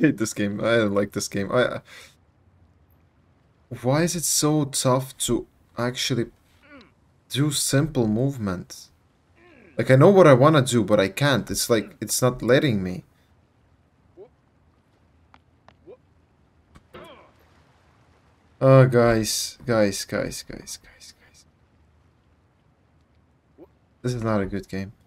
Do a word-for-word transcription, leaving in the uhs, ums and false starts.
hate this game. I don't like this game. I. Why is it so tough to actually do simple movements? Like, I know what I want to do, but I can't. It's like, it's not letting me. Oh, guys. Guys, guys, guys, guys, guys. This is not a good game.